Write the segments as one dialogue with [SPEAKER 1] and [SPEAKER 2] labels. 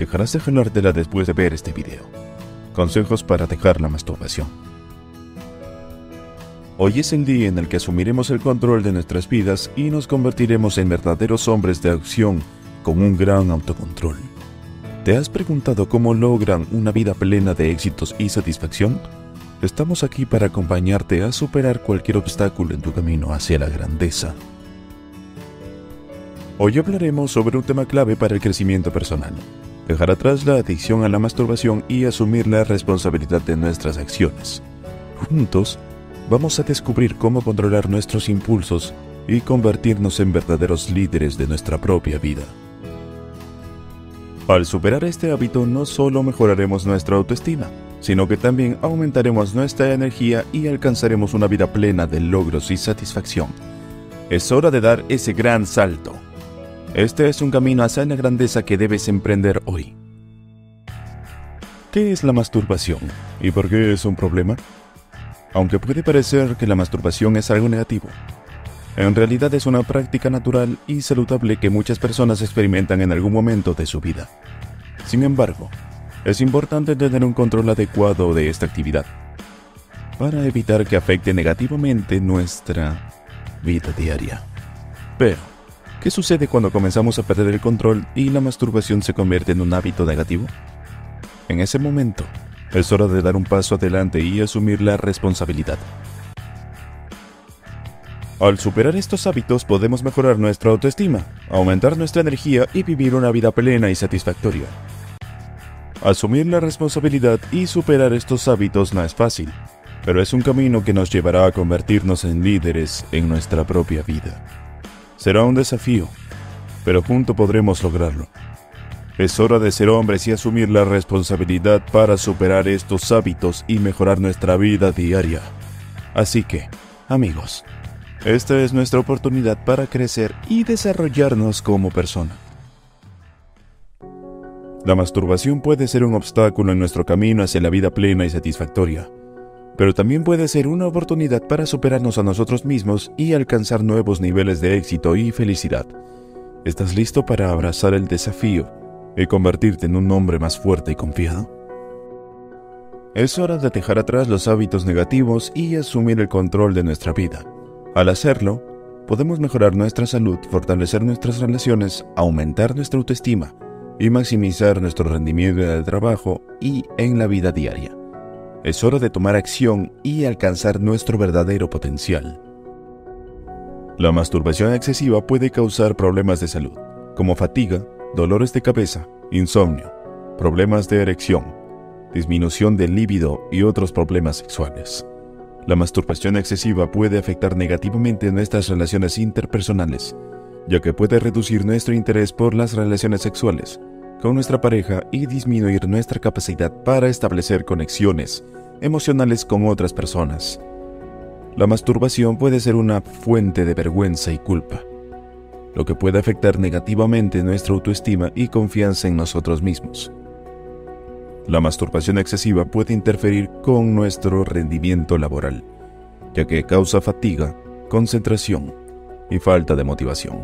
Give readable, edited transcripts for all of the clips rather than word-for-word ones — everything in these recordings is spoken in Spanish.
[SPEAKER 1] dejarás de jalártela después de ver este video. Consejos para dejar la masturbación. Hoy es el día en el que asumiremos el control de nuestras vidas y nos convertiremos en verdaderos hombres de acción con un gran autocontrol. ¿Te has preguntado cómo logran una vida plena de éxitos y satisfacción? Estamos aquí para acompañarte a superar cualquier obstáculo en tu camino hacia la grandeza. Hoy hablaremos sobre un tema clave para el crecimiento personal: dejar atrás la adicción a la masturbación y asumir la responsabilidad de nuestras acciones. Juntos, vamos a descubrir cómo controlar nuestros impulsos y convertirnos en verdaderos líderes de nuestra propia vida. Al superar este hábito, no solo mejoraremos nuestra autoestima, sino que también aumentaremos nuestra energía y alcanzaremos una vida plena de logros y satisfacción. Es hora de dar ese gran salto. Este es un camino hacia la grandeza que debes emprender hoy. ¿Qué es la masturbación y por qué es un problema? Aunque puede parecer que la masturbación es algo negativo, en realidad es una práctica natural y saludable que muchas personas experimentan en algún momento de su vida. Sin embargo, es importante tener un control adecuado de esta actividad para evitar que afecte negativamente nuestra vida diaria. Pero, ¿qué sucede cuando comenzamos a perder el control y la masturbación se convierte en un hábito negativo? En ese momento, es hora de dar un paso adelante y asumir la responsabilidad. Al superar estos hábitos podemos mejorar nuestra autoestima, aumentar nuestra energía y vivir una vida plena y satisfactoria. Asumir la responsabilidad y superar estos hábitos no es fácil, pero es un camino que nos llevará a convertirnos en líderes en nuestra propia vida. Será un desafío, pero juntos podremos lograrlo. Es hora de ser hombres y asumir la responsabilidad para superar estos hábitos y mejorar nuestra vida diaria. Así que, amigos, esta es nuestra oportunidad para crecer y desarrollarnos como persona. La masturbación puede ser un obstáculo en nuestro camino hacia la vida plena y satisfactoria, pero también puede ser una oportunidad para superarnos a nosotros mismos y alcanzar nuevos niveles de éxito y felicidad. ¿Estás listo para abrazar el desafío y convertirte en un hombre más fuerte y confiado? Es hora de dejar atrás los hábitos negativos y asumir el control de nuestra vida. Al hacerlo, podemos mejorar nuestra salud, fortalecer nuestras relaciones, aumentar nuestra autoestima y maximizar nuestro rendimiento en el trabajo y en la vida diaria. Es hora de tomar acción y alcanzar nuestro verdadero potencial. La masturbación excesiva puede causar problemas de salud, como fatiga, dolores de cabeza, insomnio, problemas de erección, disminución del líbido y otros problemas sexuales. La masturbación excesiva puede afectar negativamente nuestras relaciones interpersonales, ya que puede reducir nuestro interés por las relaciones sexuales con nuestra pareja y disminuir nuestra capacidad para establecer conexiones emocionales con otras personas. La masturbación puede ser una fuente de vergüenza y culpa, lo que puede afectar negativamente nuestra autoestima y confianza en nosotros mismos. La masturbación excesiva puede interferir con nuestro rendimiento laboral, ya que causa fatiga, concentración y falta de motivación.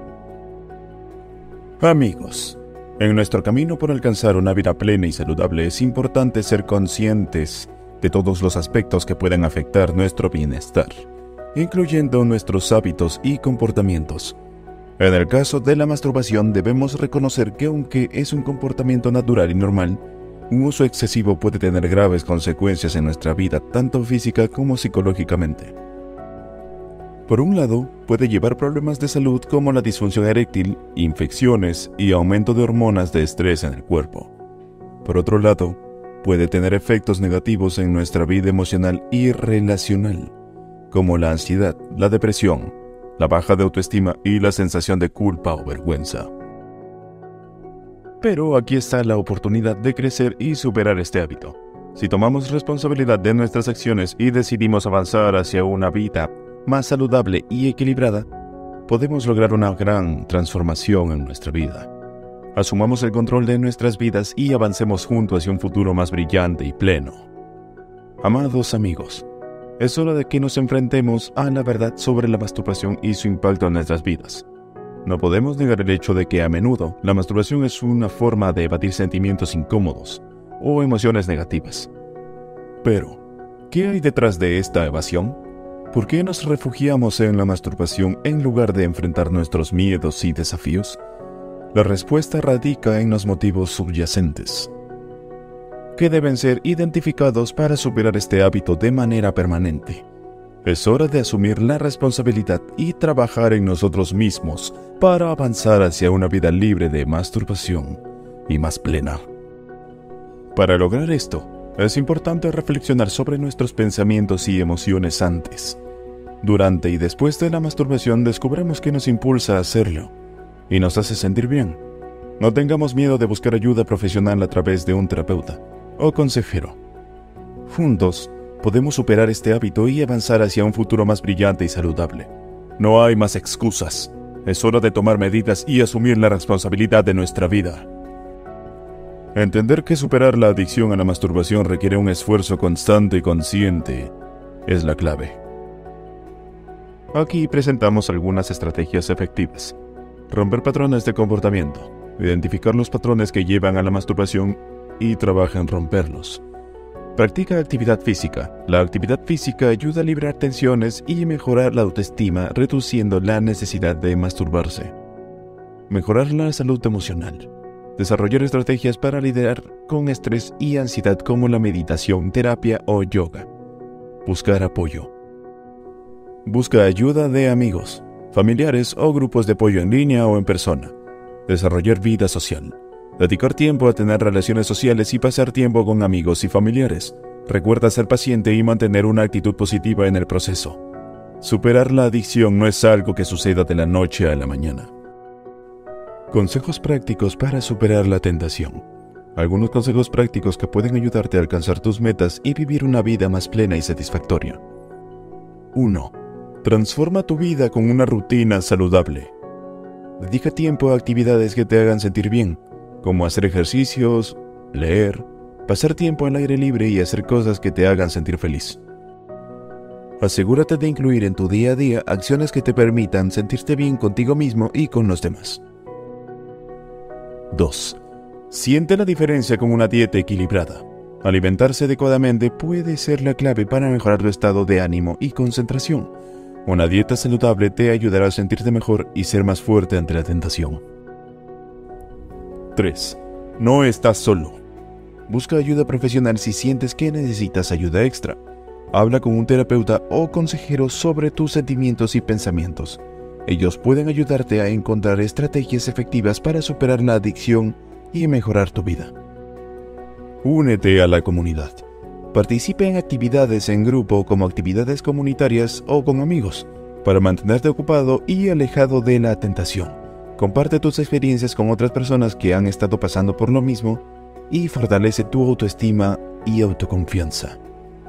[SPEAKER 1] Amigos, en nuestro camino por alcanzar una vida plena y saludable es importante ser conscientes de todos los aspectos que pueden afectar nuestro bienestar, incluyendo nuestros hábitos y comportamientos. En el caso de la masturbación, debemos reconocer que aunque es un comportamiento natural y normal, un uso excesivo puede tener graves consecuencias en nuestra vida, tanto física como psicológicamente. Por un lado, puede llevar problemas de salud como la disfunción eréctil, infecciones y aumento de hormonas de estrés en el cuerpo. Por otro lado, puede tener efectos negativos en nuestra vida emocional y relacional, como la ansiedad, la depresión, la baja de autoestima y la sensación de culpa o vergüenza. Pero aquí está la oportunidad de crecer y superar este hábito. Si tomamos responsabilidad de nuestras acciones y decidimos avanzar hacia una vida más saludable y equilibrada, podemos lograr una gran transformación en nuestra vida. Asumamos el control de nuestras vidas y avancemos juntos hacia un futuro más brillante y pleno. Amados amigos, es hora de que nos enfrentemos a la verdad sobre la masturbación y su impacto en nuestras vidas. No podemos negar el hecho de que a menudo la masturbación es una forma de evadir sentimientos incómodos o emociones negativas. Pero, ¿qué hay detrás de esta evasión? ¿Por qué nos refugiamos en la masturbación en lugar de enfrentar nuestros miedos y desafíos? La respuesta radica en los motivos subyacentes, que deben ser identificados para superar este hábito de manera permanente. Es hora de asumir la responsabilidad y trabajar en nosotros mismos para avanzar hacia una vida libre de masturbación y más plena. Para lograr esto, es importante reflexionar sobre nuestros pensamientos y emociones antes, durante y después de la masturbación. Descubramos qué nos impulsa a hacerlo y nos hace sentir bien. No tengamos miedo de buscar ayuda profesional a través de un terapeuta o consejero. Juntos, podemos superar este hábito y avanzar hacia un futuro más brillante y saludable. No hay más excusas. Es hora de tomar medidas y asumir la responsabilidad de nuestra vida. Entender que superar la adicción a la masturbación requiere un esfuerzo constante y consciente es la clave. Aquí presentamos algunas estrategias efectivas. Romper patrones de comportamiento. Identificar los patrones que llevan a la masturbación y trabaja en romperlos. Practica actividad física. La actividad física ayuda a liberar tensiones y mejorar la autoestima, reduciendo la necesidad de masturbarse. Mejorar la salud emocional. Desarrollar estrategias para lidiar con estrés y ansiedad como la meditación, terapia o yoga. Buscar apoyo. Busca ayuda de amigos, familiares o grupos de apoyo en línea o en persona. Desarrollar vida social. Dedicar tiempo a tener relaciones sociales y pasar tiempo con amigos y familiares. Recuerda ser paciente y mantener una actitud positiva en el proceso. Superar la adicción no es algo que suceda de la noche a la mañana. Consejos prácticos para superar la tentación. Algunos consejos prácticos que pueden ayudarte a alcanzar tus metas y vivir una vida más plena y satisfactoria. 1. Transforma tu vida con una rutina saludable. Dedica tiempo a actividades que te hagan sentir bien, como hacer ejercicios, leer, pasar tiempo al aire libre y hacer cosas que te hagan sentir feliz. Asegúrate de incluir en tu día a día acciones que te permitan sentirte bien contigo mismo y con los demás. 2. Siente la diferencia con una dieta equilibrada. Alimentarse adecuadamente puede ser la clave para mejorar tu estado de ánimo y concentración. Una dieta saludable te ayudará a sentirte mejor y ser más fuerte ante la tentación. 3. No estás solo. Busca ayuda profesional si sientes que necesitas ayuda extra. Habla con un terapeuta o consejero sobre tus sentimientos y pensamientos. Ellos pueden ayudarte a encontrar estrategias efectivas para superar la adicción y mejorar tu vida. Únete a la comunidad. Participa en actividades en grupo como actividades comunitarias o con amigos, para mantenerte ocupado y alejado de la tentación. Comparte tus experiencias con otras personas que han estado pasando por lo mismo y fortalece tu autoestima y autoconfianza.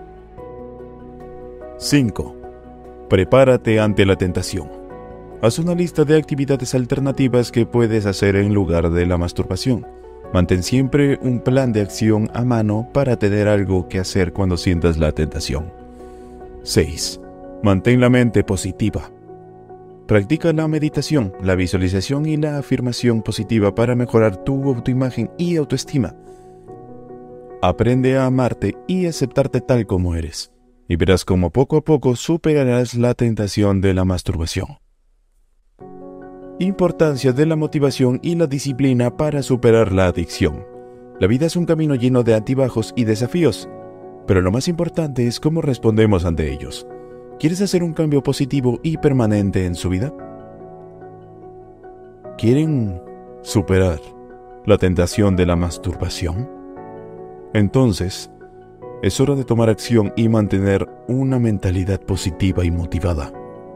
[SPEAKER 1] 5. Prepárate ante la tentación. Haz una lista de actividades alternativas que puedes hacer en lugar de la masturbación. Mantén siempre un plan de acción a mano para tener algo que hacer cuando sientas la tentación. 6. Mantén la mente positiva. Practica la meditación, la visualización y la afirmación positiva para mejorar tu autoimagen y autoestima. Aprende a amarte y aceptarte tal como eres, y verás cómo poco a poco superarás la tentación de la masturbación. Importancia de la motivación y la disciplina para superar la adicción. La vida es un camino lleno de altibajos y desafíos, pero lo más importante es cómo respondemos ante ellos. ¿Quieres hacer un cambio positivo y permanente en su vida? ¿Quieren superar la tentación de la masturbación? Entonces, es hora de tomar acción y mantener una mentalidad positiva y motivada.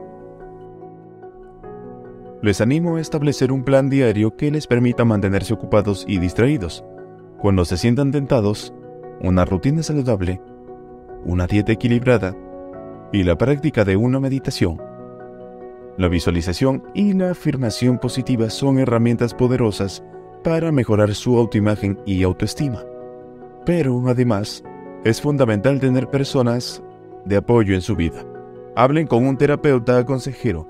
[SPEAKER 1] Les animo a establecer un plan diario que les permita mantenerse ocupados y distraídos. Cuando se sientan tentados, una rutina saludable, una dieta equilibrada y la práctica de una meditación. La visualización y la afirmación positiva son herramientas poderosas para mejorar su autoimagen y autoestima. Pero, además, es fundamental tener personas de apoyo en su vida. Hablen con un terapeuta consejero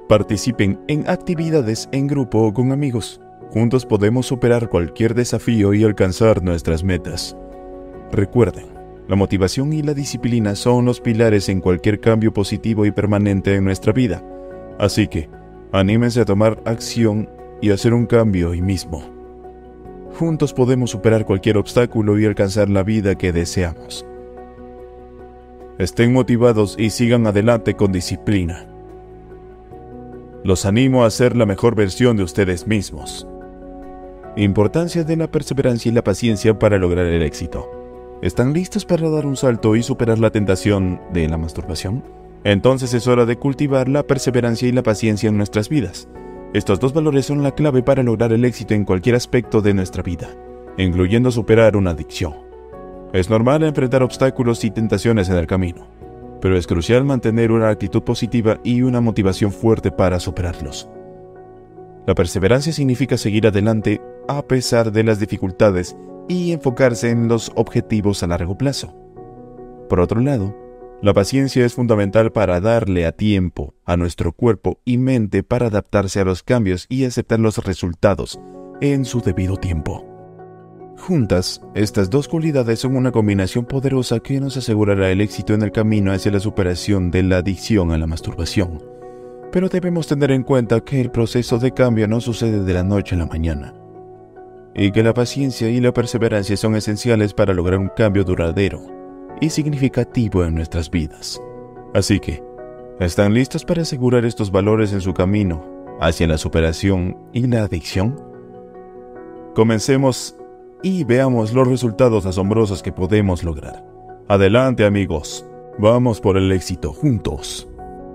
[SPEAKER 1] Participen en actividades en grupo o con amigos. Juntos podemos superar cualquier desafío y alcanzar nuestras metas. Recuerden, la motivación y la disciplina son los pilares en cualquier cambio positivo y permanente en nuestra vida. Así que, anímense a tomar acción y hacer un cambio hoy mismo. Juntos podemos superar cualquier obstáculo y alcanzar la vida que deseamos. Estén motivados y sigan adelante con disciplina. Los animo a ser la mejor versión de ustedes mismos. Importancia de la perseverancia y la paciencia para lograr el éxito. ¿Están listos para dar un salto y superar la tentación de la masturbación? Entonces es hora de cultivar la perseverancia y la paciencia en nuestras vidas. Estos dos valores son la clave para lograr el éxito en cualquier aspecto de nuestra vida, incluyendo superar una adicción. Es normal enfrentar obstáculos y tentaciones en el camino, pero es crucial mantener una actitud positiva y una motivación fuerte para superarlos. La perseverancia significa seguir adelante a pesar de las dificultades y enfocarse en los objetivos a largo plazo. Por otro lado, la paciencia es fundamental para darle a tiempo a nuestro cuerpo y mente para adaptarse a los cambios y aceptar los resultados en su debido tiempo. Juntas, estas dos cualidades son una combinación poderosa que nos asegurará el éxito en el camino hacia la superación de la adicción a la masturbación. Pero debemos tener en cuenta que el proceso de cambio no sucede de la noche a la mañana, y que la paciencia y la perseverancia son esenciales para lograr un cambio duradero y significativo en nuestras vidas. Así que, ¿están listos para asegurar estos valores en su camino hacia la superación y la adicción? Comencemos y veamos los resultados asombrosos que podemos lograr. Adelante, amigos, vamos por el éxito juntos.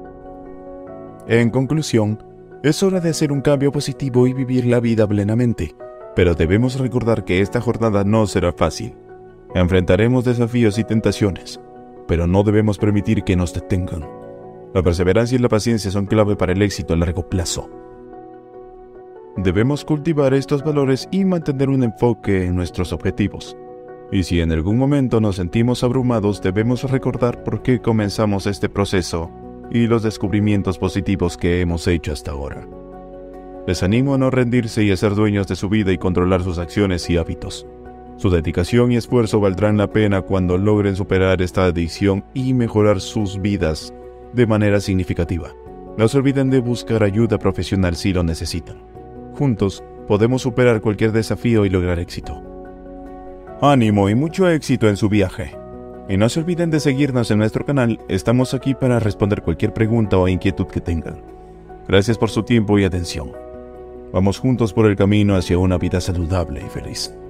[SPEAKER 1] En conclusión, es hora de hacer un cambio positivo y vivir la vida plenamente, pero debemos recordar que esta jornada no será fácil. Enfrentaremos desafíos y tentaciones, pero no debemos permitir que nos detengan. La perseverancia y la paciencia son clave para el éxito a largo plazo. Debemos cultivar estos valores y mantener un enfoque en nuestros objetivos. Y si en algún momento nos sentimos abrumados, debemos recordar por qué comenzamos este proceso y los descubrimientos positivos que hemos hecho hasta ahora. Les animo a no rendirse y a ser dueños de su vida y controlar sus acciones y hábitos. Su dedicación y esfuerzo valdrán la pena cuando logren superar esta adicción y mejorar sus vidas de manera significativa. No se olviden de buscar ayuda profesional si lo necesitan. Juntos podemos superar cualquier desafío y lograr éxito. Ánimo y mucho éxito en su viaje. Y no se olviden de seguirnos en nuestro canal. Estamos aquí para responder cualquier pregunta o inquietud que tengan. Gracias por su tiempo y atención. Vamos juntos por el camino hacia una vida saludable y feliz.